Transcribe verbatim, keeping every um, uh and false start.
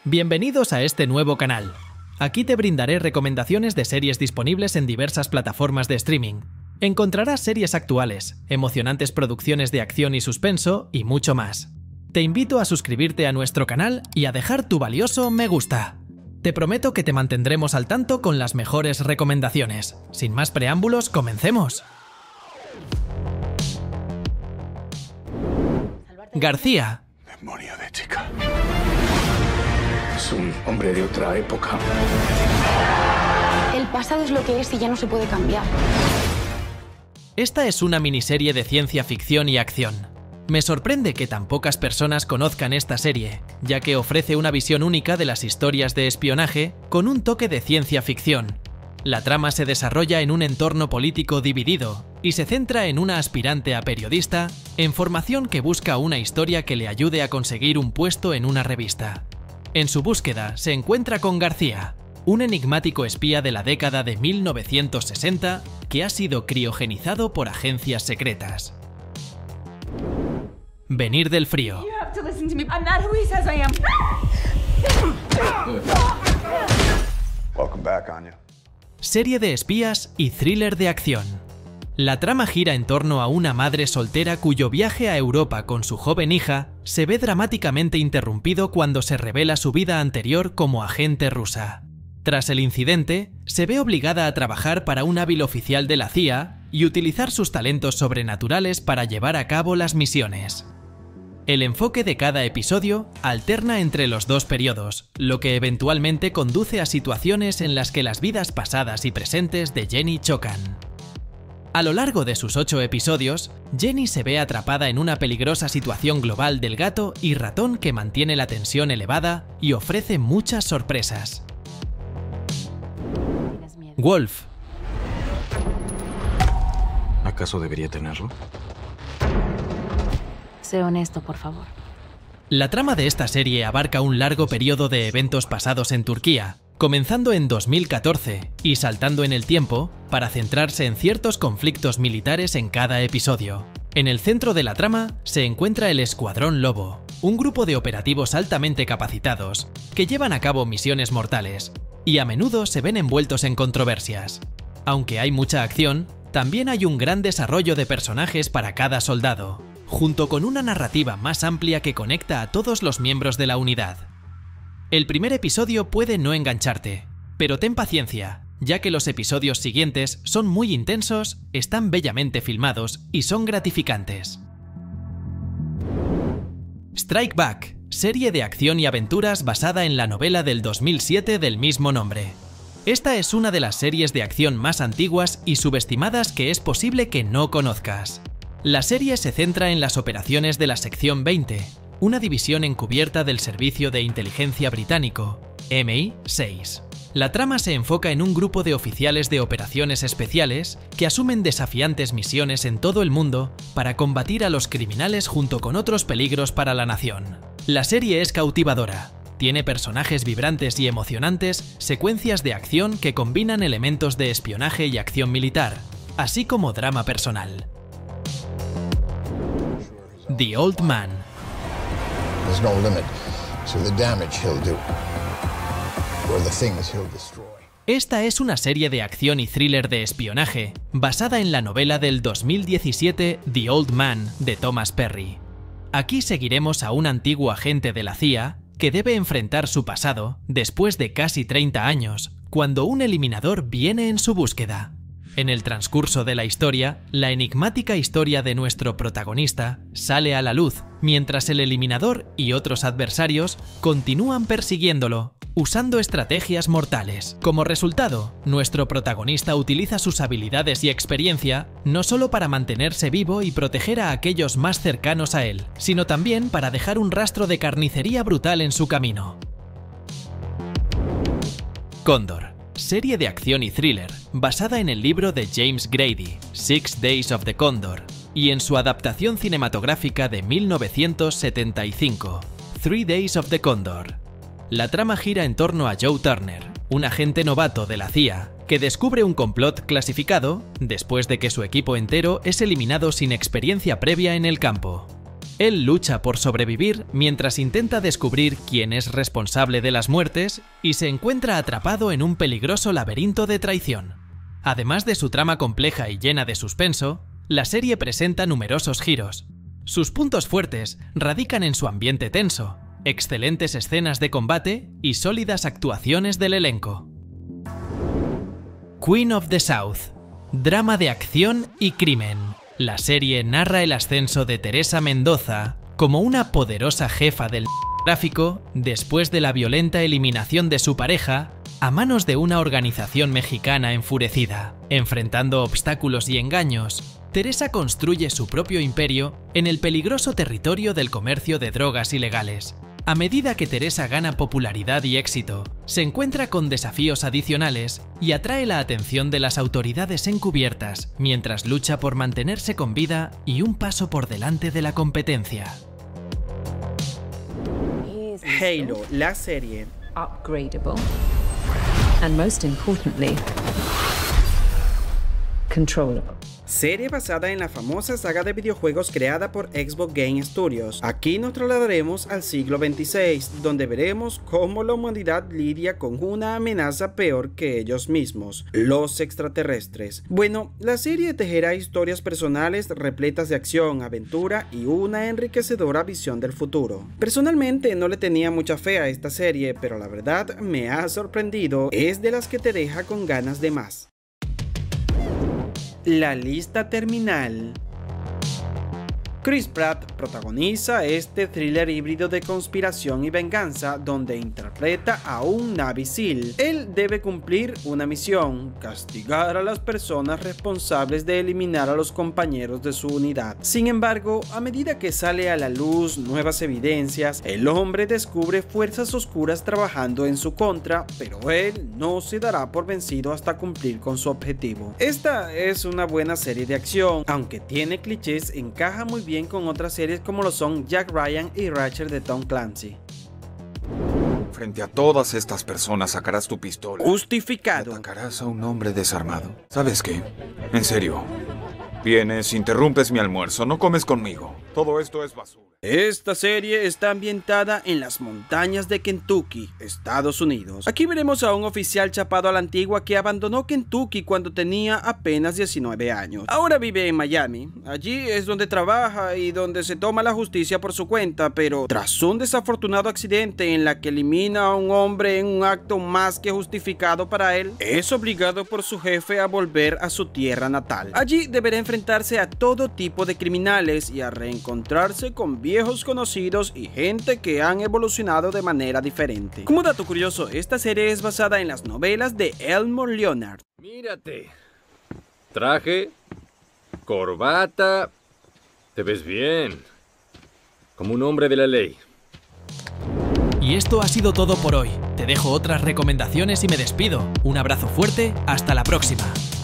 Bienvenidos a este nuevo canal. Aquí te brindaré recomendaciones de series disponibles en diversas plataformas de streaming. Encontrarás series actuales, emocionantes producciones de acción y suspenso y mucho más. Te invito a suscribirte a nuestro canal y a dejar tu valioso me gusta. Te prometo que te mantendremos al tanto con las mejores recomendaciones. Sin más preámbulos, comencemos. García. Demonio de chica. Es un hombre de otra época. El pasado es lo que es y ya no se puede cambiar. Esta es una miniserie de ciencia ficción y acción. Me sorprende que tan pocas personas conozcan esta serie, ya que ofrece una visión única de las historias de espionaje con un toque de ciencia ficción. La trama se desarrolla en un entorno político dividido y se centra en una aspirante a periodista en formación que busca una historia que le ayude a conseguir un puesto en una revista. En su búsqueda se encuentra con García, un enigmático espía de la década de mil novecientos sesenta que ha sido criogenizado por agencias secretas. Venir del frío. Welcome back, Anya. Serie de espías y thriller de acción. La trama gira en torno a una madre soltera cuyo viaje a Europa con su joven hija se ve dramáticamente interrumpido cuando se revela su vida anterior como agente rusa. Tras el incidente, se ve obligada a trabajar para un hábil oficial de la C I A y utilizar sus talentos sobrenaturales para llevar a cabo las misiones. El enfoque de cada episodio alterna entre los dos periodos, lo que eventualmente conduce a situaciones en las que las vidas pasadas y presentes de Jenny chocan. A lo largo de sus ocho episodios, Jenny se ve atrapada en una peligrosa situación global del gato y ratón que mantiene la tensión elevada y ofrece muchas sorpresas. Wolf. ¿Acaso debería tenerlo? Sé honesto, por favor. La trama de esta serie abarca un largo periodo de eventos pasados en Turquía, comenzando en dos mil catorce y saltando en el tiempo para centrarse en ciertos conflictos militares en cada episodio. En el centro de la trama se encuentra el Escuadrón Lobo, un grupo de operativos altamente capacitados que llevan a cabo misiones mortales y a menudo se ven envueltos en controversias. Aunque hay mucha acción, también hay un gran desarrollo de personajes para cada soldado, junto con una narrativa más amplia que conecta a todos los miembros de la unidad. El primer episodio puede no engancharte, pero ten paciencia, ya que los episodios siguientes son muy intensos, están bellamente filmados y son gratificantes. Strike Back, serie de acción y aventuras basada en la novela del dos mil siete del mismo nombre. Esta es una de las series de acción más antiguas y subestimadas que es posible que no conozcas. La serie se centra en las operaciones de la Sección veinte, una división encubierta del Servicio de Inteligencia Británico, M I seis. La trama se enfoca en un grupo de oficiales de operaciones especiales que asumen desafiantes misiones en todo el mundo para combatir a los criminales junto con otros peligros para la nación. La serie es cautivadora, tiene personajes vibrantes y emocionantes, secuencias de acción que combinan elementos de espionaje y acción militar, así como drama personal. The Old Man. There's no limit to the damage he'll do, or the things he'll destroy. Esta es una serie de acción y thriller de espionaje, basada en la novela del dos mil diecisiete The Old Man de Thomas Perry. Aquí seguiremos a un antiguo agente de la C I A que debe enfrentar su pasado después de casi treinta años, cuando un eliminador viene en su búsqueda. En el transcurso de la historia, la enigmática historia de nuestro protagonista sale a la luz, mientras el eliminador y otros adversarios continúan persiguiéndolo, usando estrategias mortales. Como resultado, nuestro protagonista utiliza sus habilidades y experiencia no solo para mantenerse vivo y proteger a aquellos más cercanos a él, sino también para dejar un rastro de carnicería brutal en su camino. Cóndor. Serie de acción y thriller, basada en el libro de James Grady, Six Days of the Condor, y en su adaptación cinematográfica de mil novecientos setenta y cinco, Three Days of the Condor. La trama gira en torno a Joe Turner, un agente novato de la C I A, que descubre un complot clasificado después de que su equipo entero es eliminado sin experiencia previa en el campo. Él lucha por sobrevivir mientras intenta descubrir quién es responsable de las muertes y se encuentra atrapado en un peligroso laberinto de traición. Además de su trama compleja y llena de suspenso, la serie presenta numerosos giros. Sus puntos fuertes radican en su ambiente tenso, excelentes escenas de combate y sólidas actuaciones del elenco. Queen of the South, drama de acción y crimen. La serie narra el ascenso de Teresa Mendoza como una poderosa jefa del tráfico después de la violenta eliminación de su pareja a manos de una organización mexicana enfurecida. Enfrentando obstáculos y engaños, Teresa construye su propio imperio en el peligroso territorio del comercio de drogas ilegales. A medida que Teresa gana popularidad y éxito, se encuentra con desafíos adicionales y atrae la atención de las autoridades encubiertas mientras lucha por mantenerse con vida y un paso por delante de la competencia. Halo, la serie. Upgradable. And most importantly, controllable. Serie basada en la famosa saga de videojuegos creada por Xbox Game Studios. Aquí nos trasladaremos al siglo veintiséis, donde veremos cómo la humanidad lidia con una amenaza peor que ellos mismos, los extraterrestres. Bueno, la serie tejerá historias personales repletas de acción, aventura y una enriquecedora visión del futuro. Personalmente no le tenía mucha fe a esta serie, pero la verdad me ha sorprendido, es de las que te deja con ganas de más. La lista terminal. Chris Pratt protagoniza este thriller híbrido de conspiración y venganza donde interpreta a un Navy SEAL. Él debe cumplir una misión: castigar a las personas responsables de eliminar a los compañeros de su unidad. Sin embargo, a medida que sale a la luz nuevas evidencias, el hombre descubre fuerzas oscuras trabajando en su contra, pero él no se dará por vencido hasta cumplir con su objetivo. Esta es una buena serie de acción, aunque tiene clichés, encaja muy bien con otras series como lo son Jack Ryan y Ratchet de Tom Clancy. Frente a todas estas personas sacarás tu pistola. Justificado. Y atacarás a un hombre desarmado. ¿Sabes qué? En serio. Vienes, interrumpes mi almuerzo, no comes conmigo. Todo esto es basura. Esta serie está ambientada en las montañas de Kentucky, Estados Unidos. Aquí veremos a un oficial chapado a la antigua que abandonó Kentucky cuando tenía apenas diecinueve años. Ahora vive en Miami. Allí es donde trabaja y donde se toma la justicia por su cuenta, pero tras un desafortunado accidente en la que elimina a un hombre en un acto más que justificado para él, es obligado por su jefe a volver a su tierra natal. Allí deberá enfrentarse a todo tipo de criminales y a reencontrarse con viejos conocidos y gente que han evolucionado de manera diferente. Como dato curioso, esta serie es basada en las novelas de Elmore Leonard. Mírate. Traje, corbata, te ves bien, como un hombre de la ley. Y esto ha sido todo por hoy. Te dejo otras recomendaciones y me despido. Un abrazo fuerte, hasta la próxima.